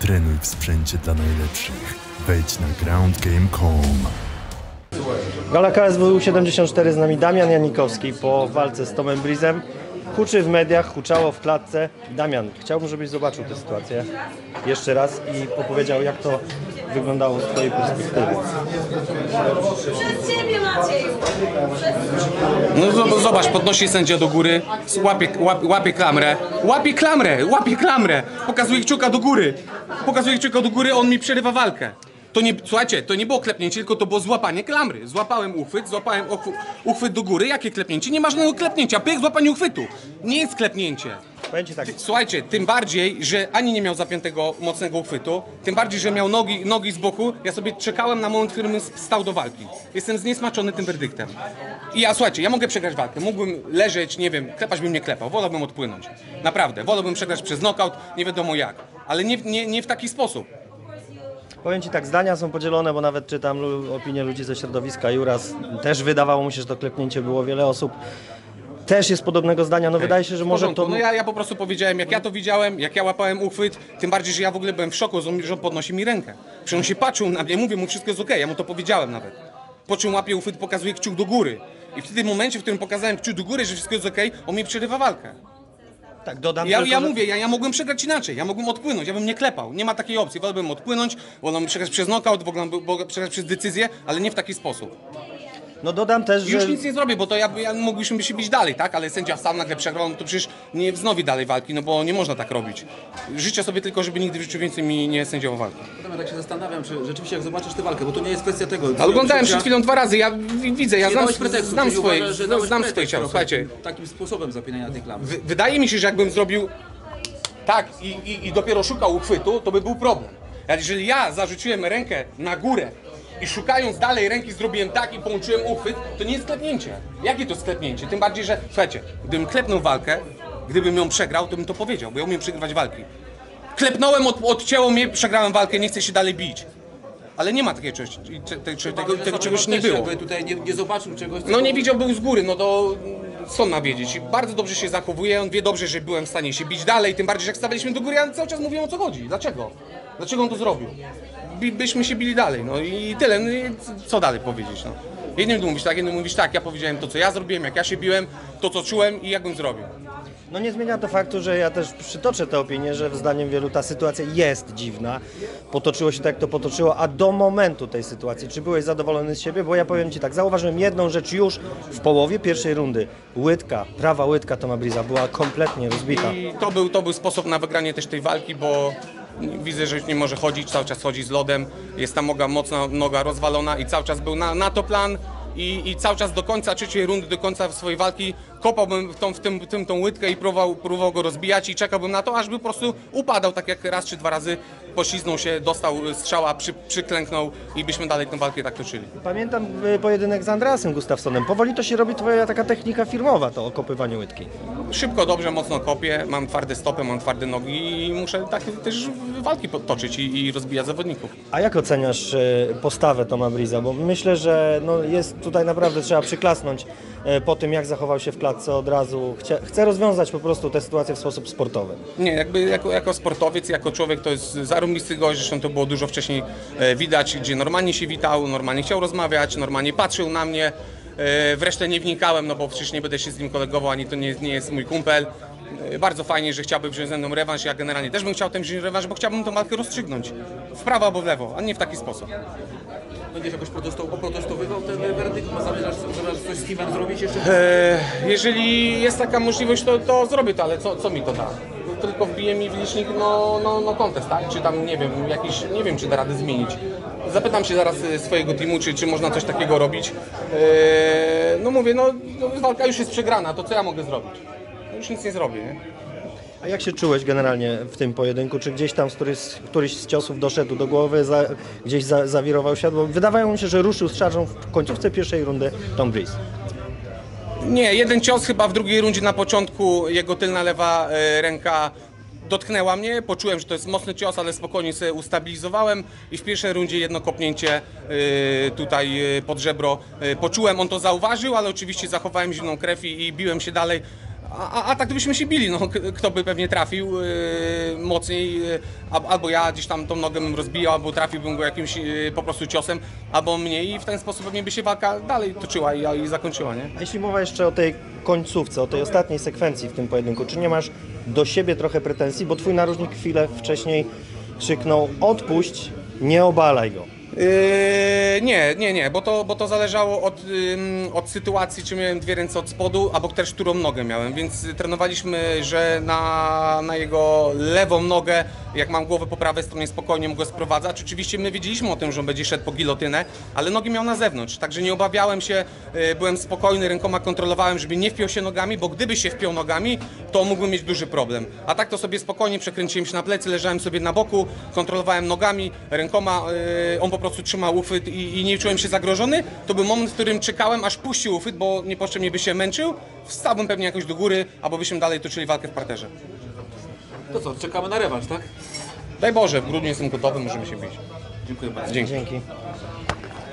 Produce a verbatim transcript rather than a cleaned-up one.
Trenuj w sprzęcie dla najlepszych. Wejdź na ground game kropka com. Gala K S W siedemdziesiąt cztery, z nami Damian Janikowski po walce z Tomem Breezem. Huczy w mediach, huczało w klatce. Damian, chciałbym, żebyś zobaczył tę sytuację jeszcze raz i opowiedział, jak to wyglądało z twojej perspektywy. Przez ciebie, Maciej! No zobacz, podnosi sędzia do góry, łapie, łapie, łapie klamrę, łapie klamrę, łapie klamrę, pokazuje kciuka do góry, pokazuje kciuka do góry, on mi przerywa walkę. To nie, słuchajcie, to nie było klepnięcie, tylko to było złapanie klamry. Złapałem uchwyt, złapałem uchwyt do góry. Jakie klepnięcie? Nie ma żadnego klepnięcia. Pyk, złapanie uchwytu. Nie jest klepnięcie. Powiem ci tak. Słuchajcie, tym bardziej, że ani nie miał zapiętego mocnego uchwytu, tym bardziej, że miał nogi, nogi z boku, ja sobie czekałem na moment, w którym stał do walki. Jestem zniesmaczony tym werdyktem. I ja, słuchajcie, ja mogę przegrać walkę. Mógłbym leżeć, nie wiem, klepać bym nie klepał. Wolałbym odpłynąć. Naprawdę. Wolałbym przegrać przez knockout, nie wiadomo jak. Ale nie, nie, nie w taki sposób. Powiem ci tak, zdania są podzielone, bo nawet czytam opinie ludzi ze środowiska. Juras też wydawało mu się, że to klepnięcie było. Wiele osób też jest podobnego zdania. No wydaje się, że może to... No ja, ja po prostu powiedziałem, jak ja to widziałem, jak ja łapałem uchwyt, tym bardziej, że ja w ogóle byłem w szoku, że on podnosi mi rękę. Przecież on się patrzył na mnie, mówię mu, wszystko jest okej, ja mu to powiedziałem nawet. Po czym łapie uchwyt, pokazuje kciuk do góry. I w tym momencie, w którym pokazałem kciuk do góry, że wszystko jest okej, on mi przerywa walkę. Tak, dodam Ja, tylko, ja że... mówię, ja, ja mogłem przegrać inaczej, ja mogłem odpłynąć, ja bym nie klepał, nie ma takiej opcji, wolałbym odpłynąć, wolałbym przegrać przez knockout, wolałbym przegrać przez decyzję, ale nie w taki sposób. No dodam też, że... Już nic nie zrobię, bo to ja, ja mogliśmy się bić dalej, tak? Ale sędzia sam nagle przegrał, no to przecież nie wznowi dalej walki, no bo nie można tak robić. Życzę sobie tylko, żeby nigdy w życiu więcej mi nie sędziował walki. Ja tak się zastanawiam, czy rzeczywiście jak zobaczysz tę walkę, bo to nie jest kwestia tego... Ale oglądałem przed chwilą dwa razy, ja widzę, ja znam, pretekstu, znam czyli swoje, uważasz, że dałeś znam pretekst swoje ciało, trochę słuchajcie. Takim sposobem zapinania tej klamry. W, wydaje mi się, że jakbym zrobił tak i, i, i dopiero szukał uchwytu, to by był problem. Ale jeżeli ja zarzuciłem rękę na górę i szukając dalej ręki zrobiłem tak i połączyłem uchwyt, to nie jest klepnięcie. Jakie to jest klepnięcie? Tym bardziej, że słuchajcie, gdybym klepnął walkę, gdybym ją przegrał, to bym to powiedział, bo ja umiem przegrywać walki. Klepnąłem, od, odcięło mnie, przegrałem walkę, nie chcę się dalej bić. Ale nie ma takiego czegoś, tego, tego, tego czegoś nie było. Jakby tutaj nie, nie zobaczył czegoś... No nie widział, był z góry, no to co on ma wiedzieć? I bardzo dobrze się zachowuje, on wie dobrze, że byłem w stanie się bić dalej, tym bardziej, że jak stawiliśmy do góry, ja cały czas mówiłem, o co chodzi, dlaczego? Dlaczego on to zrobił? Bi, byśmy się bili dalej, no i tyle, no i co dalej powiedzieć, no. Jednym mówisz tak, jednym mówisz tak, ja powiedziałem to, co ja zrobiłem, jak ja się biłem, to, co czułem i jak bym zrobił. No nie zmienia to faktu, że ja też przytoczę tę opinię, że zdaniem wielu ta sytuacja jest dziwna. Potoczyło się tak, jak to potoczyło, a do momentu tej sytuacji, czy byłeś zadowolony z siebie? Bo ja powiem ci tak, zauważyłem jedną rzecz już w połowie pierwszej rundy. Łydka, prawa łydka Toma Breeza była kompletnie rozbita. I to był, to był sposób na wygranie też tej walki, bo widzę, że już nie może chodzić, cały czas chodzi z lodem, jest ta noga mocna, noga rozwalona i cały czas był na, na to plan. I, I cały czas do końca trzeciej rundy, do końca swojej walki kopałbym w, tą, w, tym, w tym tą łydkę i próbował, próbował go rozbijać i czekałbym na to, aż by po prostu upadał, tak jak raz czy dwa razy pośliznął się, dostał strzała, przy, przyklęknął i byśmy dalej tę walkę tak toczyli. Pamiętam pojedynek z Andreasem Gustafssonem. Powoli to się robi twoja taka technika firmowa, to okopywanie łydki. Szybko, dobrze, mocno kopię, mam twarde stopy, mam twarde nogi i muszę tak też walki toczyć i, i rozbijać zawodników. A jak oceniasz postawę Toma Breeza? Bo myślę, że no jest tutaj naprawdę trzeba przyklasnąć po tym, jak zachował się w klatce od razu. Chce, chce rozwiązać po prostu tę sytuację w sposób sportowy. Nie, jakby jako, jako sportowiec, jako człowiek to jest zarąbisty gość, zresztą to było dużo wcześniej widać, gdzie normalnie się witał, normalnie chciał rozmawiać, normalnie patrzył na mnie. Wreszcie nie wnikałem, no bo przecież nie będę się z nim kolegował, ani to nie, nie jest mój kumpel. Bardzo fajnie, że chciałby wziąć ze mną rewanż, ja generalnie też bym chciał ten wziąć rewanż, bo chciałbym tę walkę rozstrzygnąć. W prawo albo w lewo, a nie w taki sposób. Będziesz jakoś oprotestowywał ten werdykt? Zamierzasz, zamierzasz coś z Steven zrobić jeszcze? Eee, jeżeli jest taka możliwość, to, to zrobię to, ale co, co mi to da? Tylko wbije mi w licznik no, no, no kontest, tak? Czy tam, nie wiem, jakiś, nie wiem, czy da radę zmienić. Zapytam się zaraz swojego teamu, czy, czy można coś takiego robić. Eee, no mówię, no, no walka już jest przegrana, to co ja mogę zrobić? No już nic nie zrobię, nie? A jak się czułeś generalnie w tym pojedynku? Czy gdzieś tam z któryś, któryś z ciosów doszedł do głowy, za, gdzieś za, zawirował się? Bo wydawało mi się, że ruszył z szarżą w końcówce pierwszej rundy Tom Breeze. Nie, jeden cios chyba w drugiej rundzie na początku, jego tylna lewa e, ręka dotknęła mnie, poczułem, że to jest mocny cios, ale spokojnie sobie ustabilizowałem i w pierwszej rundzie jedno kopnięcie y, tutaj y, pod żebro y, poczułem, on to zauważył, ale oczywiście zachowałem zimną krew i, i biłem się dalej. A, a, a tak to byśmy się bili, no, k- kto by pewnie trafił yy, mocniej, yy, al- albo ja gdzieś tam tą nogę bym rozbijał, albo trafiłbym go jakimś yy, po prostu ciosem, albo mnie i w ten sposób pewnie by się walka dalej toczyła i, i zakończyła, nie? A jeśli mowa jeszcze o tej końcówce, o tej ostatniej sekwencji w tym pojedynku, czy nie masz do siebie trochę pretensji, bo twój narożnik chwilę wcześniej krzyknął odpuść, nie obalaj go. Yy, nie, nie, nie, bo to, bo to zależało od, ym, od sytuacji, czy miałem dwie ręce od spodu, albo też którą nogę miałem, więc trenowaliśmy, że na, na jego lewą nogę, jak mam głowę po prawej stronie, spokojnie mógł go sprowadzać. Oczywiście my wiedzieliśmy o tym, że on będzie szedł po gilotynę, ale nogi miał na zewnątrz, także nie obawiałem się, yy, byłem spokojny, rękoma kontrolowałem, żeby nie wpiął się nogami, bo gdyby się wpiął nogami, to mógłbym mieć duży problem. A tak to sobie spokojnie przekręciłem się na plecy, leżałem sobie na boku, kontrolowałem nogami, rękoma, yy, on po prostu trzymał uchwyt i, i nie czułem się zagrożony. To był moment, w którym czekałem, aż puścił uchwyt, bo niepotrzebnie by się męczył. Wstałbym pewnie jakoś do góry, albo byśmy dalej toczyli walkę w parterze. To co, czekamy na rewanż, tak? Daj Boże, w grudniu jestem gotowy, możemy się bić. Dziękuję bardzo. Dzięki. Dzięki.